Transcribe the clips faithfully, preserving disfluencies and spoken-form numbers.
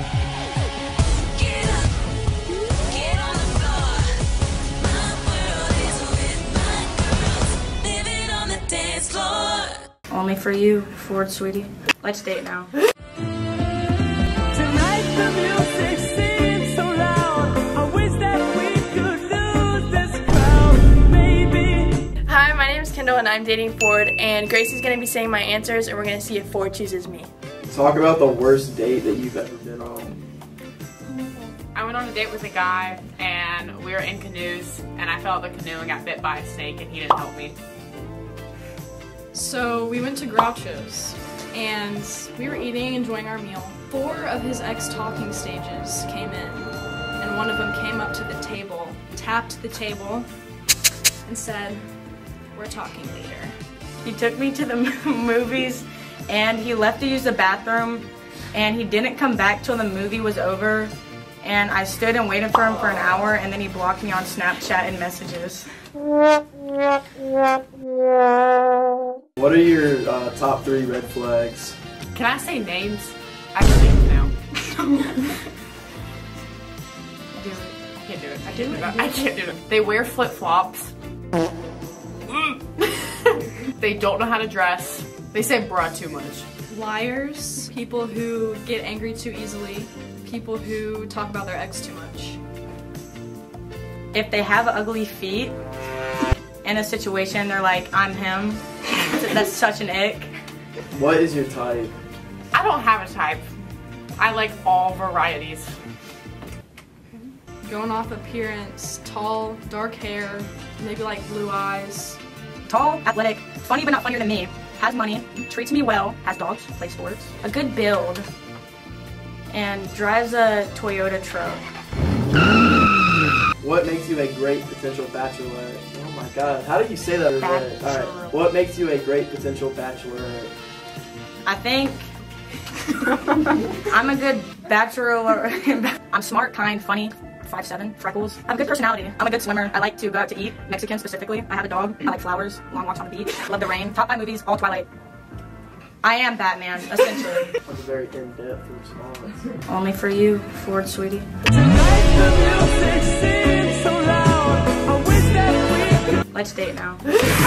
Only for you, Ford, sweetie. Let's date now. Hi, my name is Kendall and I'm dating Ford, and Gracie's gonna be saying my answers and we're gonna see if Ford chooses me. Talk about the worst date that you've ever been on. I went on a date with a guy and we were in canoes and I fell out the canoe and got bit by a snake and he didn't help me. So we went to Groucho's and we were eating, enjoying our meal. Four of his ex-talking stages came in and one of them came up to the table, tapped the table, and said, "We're talking later." He took me to the movies and he left to use the bathroom and he didn't come back till the movie was over, and I stood and waited for him for an hour and then he blocked me on Snapchat and messages. What are your uh, top three red flags? Can I say names? I can't now. Do it. I can't do it. I Do can't it. do it. I can't do it. They wear flip-flops. They don't know how to dress. They say bruh too much. Liars, people who get angry too easily, people who talk about their ex too much. If they have ugly feet in a situation, they're like, I'm him. That's such an ick. What is your type? I don't have a type. I like all varieties. Going off appearance, tall, dark hair, maybe like blue eyes. Tall, athletic, funny but not funnier than me, has money, treats me well, has dogs, plays sports, a good build, and drives a Toyota truck. What makes you a great potential bachelorette? Oh my god, how did you say that? Alright, Bachelor. what makes you a great potential bachelorette? I think I'm a good bachelor. I'm smart, kind, funny, five seven, freckles. I have a good personality. I'm a good swimmer. I like to go out to eat, Mexican specifically. I have a dog. I like flowers, long walks on the beach. Love the rain. Top five movies, all Twilight. I am Batman, essentially. That's a very in-depth response. Only for you, Ford, sweetie. Let's date now.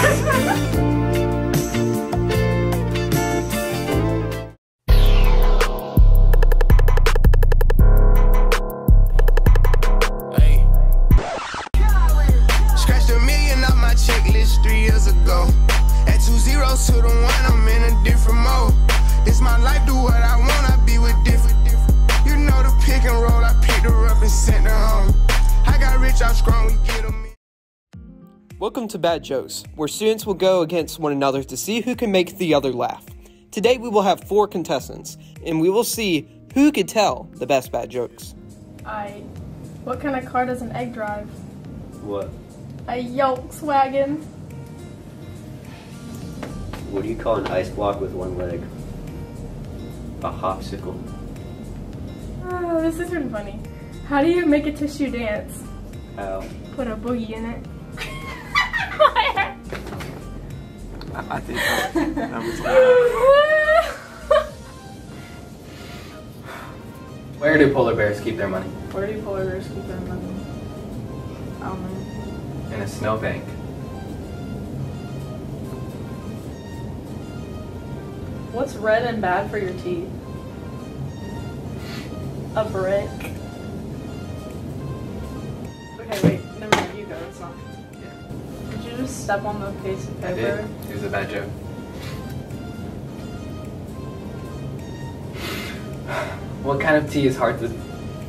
Scratched a million off my checklist three years ago. At two zeros to the one, I'm in a different mode. This my life, do what I want, I be with different, different. You know the pick and roll, I picked her up and sent her home. I got rich, I'm strong, we get them. Welcome to Bad Jokes, where students will go against one another to see who can make the other laugh. Today we will have four contestants, and we will see who could tell the best bad jokes. I. What kind of car does an egg drive? What? A Volkswagen. What do you call an ice block with one leg? A hopsicle. Oh, this is really funny. How do you make a tissue dance? How? Put a boogie in it. I think that, that was Where do polar bears keep their money? Where do polar bears keep their money? I don't know. In a snowbank. What's red and bad for your teeth? A brick. Okay, wait. Never mind. You go. It's not. Did you just step on the piece of I paper? did. It was a bad joke. What kind of tea is hard to...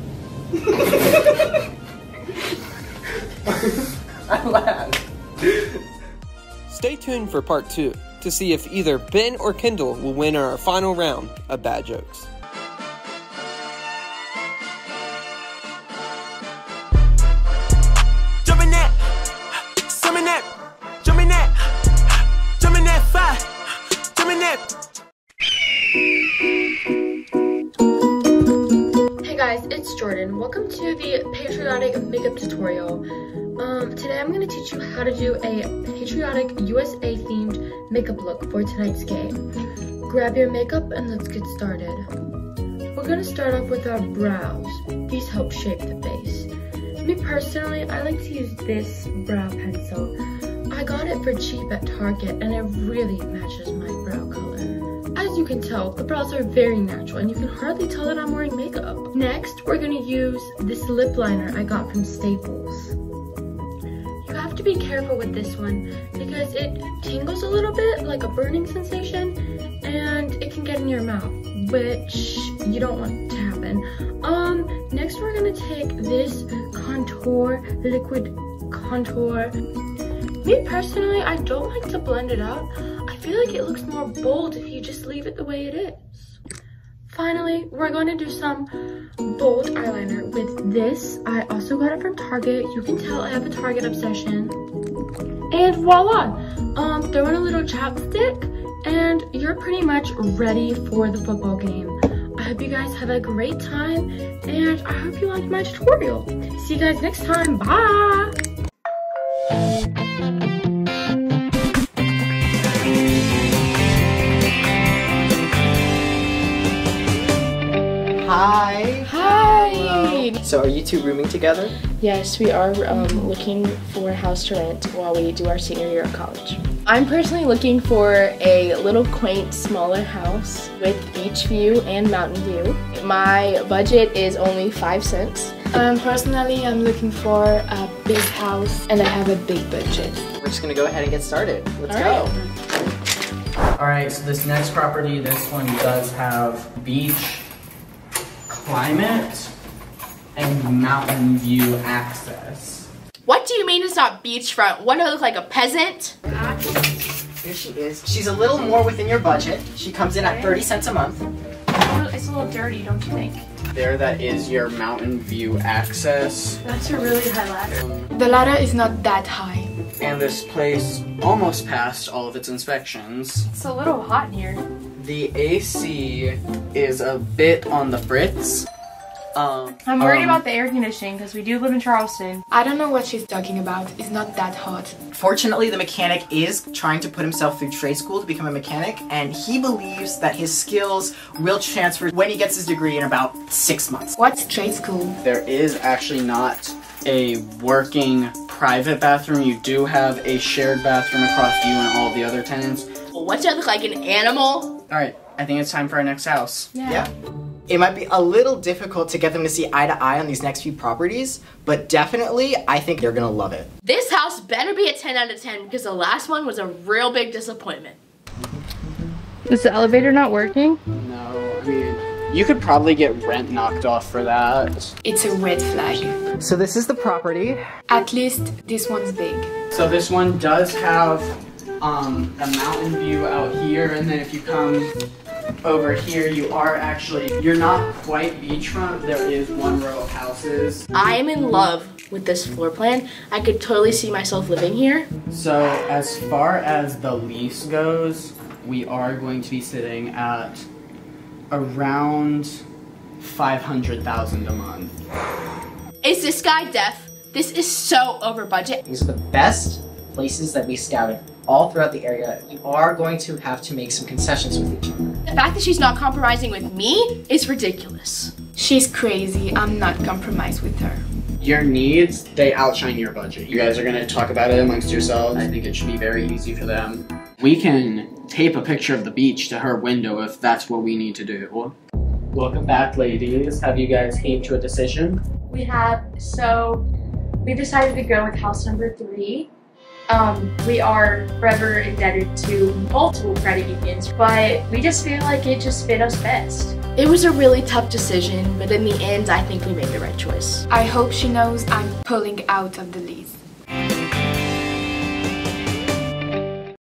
I laughed. Stay tuned for part two to see if either Ben or Kendall will win our final round of bad jokes. Jumping that, summon that, jumping that, jumping that fire, jumping that. Hey guys, it's Jordan. Welcome to the patriotic makeup tutorial. Um, today I'm going to teach you how to do a patriotic U S A themed makeup look for tonight's game. Grab your makeup and let's get started. we're gonna start off with our brows. These help shape the face. Me personally, I like to use this brow pencil. I got it for cheap at Target and it really matches my brow color. As you can tell, the brows are very natural and you can hardly tell that I'm wearing makeup. Next, we're gonna use this lip liner I got from Staples. You have to be careful with this one because it tingles a little bit, like a burning sensation, and it can get in your mouth, which you don't want to happen. Um, next we're gonna take this contour, liquid contour. Me personally, I don't like to blend it out. I feel like it looks more bold if you just leave it the way it is. Finally, we're going to do some bold eyeliner with this. I also got it from Target. You can tell I have a Target obsession. And voila! Um, throw in a little chapstick and you're pretty much ready for the football game. I hope you guys have a great time and I hope you liked my tutorial. See you guys next time. Bye! Hi. Hi. Hello. So are you two rooming together? Yes, we are um, looking for a house to rent while we do our senior year of college. I'm personally looking for a little quaint, smaller house with beach view and mountain view. My budget is only five cents. Um, personally, I'm looking for a big house and I have a big budget. We're just gonna go ahead and get started. Let's All go. right. All right, so this next property, this one does have beach climate and mountain view access. What do you mean it's not beachfront? What, do I look like a peasant? Here she is. She's a little more within your budget. She comes in at thirty cents a month. It's a little dirty, don't you think? There, that is your mountain view access. That's a really high ladder. The ladder is not that high. And this place almost passed all of its inspections. It's a little hot in here. The A C is a bit on the fritz. Um, I'm worried um, about the air conditioning because we do live in Charleston. I don't know what she's talking about. It's not that hot. Fortunately, the mechanic is trying to put himself through trade school to become a mechanic, and he believes that his skills will transfer when he gets his degree in about six months. What's trade school? There is actually not a working private bathroom. You do have a shared bathroom across you and all of the other tenants. Well, what's that look like, an animal? Alright, I think it's time for our next house. Yeah. Yeah. It might be a little difficult to get them to see eye to eye on these next few properties, but definitely, I think they're gonna love it. This house better be a ten out of ten because the last one was a real big disappointment. Is the elevator not working? No, I mean, you could probably get rent knocked off for that. It's a red flag. So this is the property. At least this one's big. So this one does have um, a mountain view out here, and then if you come over here, you are actually, you're not quite beachfront. There is one row of houses. I am in love with this floor plan. I could totally see myself living here. So as far as the lease goes, we are going to be sitting at around five hundred thousand dollars a month. Is this guy deaf? This is so over budget. These are the best places that we scouted all throughout the area. You are going to have to make some concessions with each other. The fact that she's not compromising with me is ridiculous. She's crazy. I'm not compromised with her. Your needs, they outshine your budget. You guys are gonna talk about it amongst yourselves. I think it should be very easy for them. We can tape a picture of the beach to her window if that's what we need to do. Welcome back, ladies. Have you guys came to a decision? We have, so we decided to go with house number three. Um, we are forever indebted to multiple credit unions, but we just feel like it just fit us best. It was a really tough decision, but in the end, I think we made the right choice. I hope she knows I'm pulling out of the lease.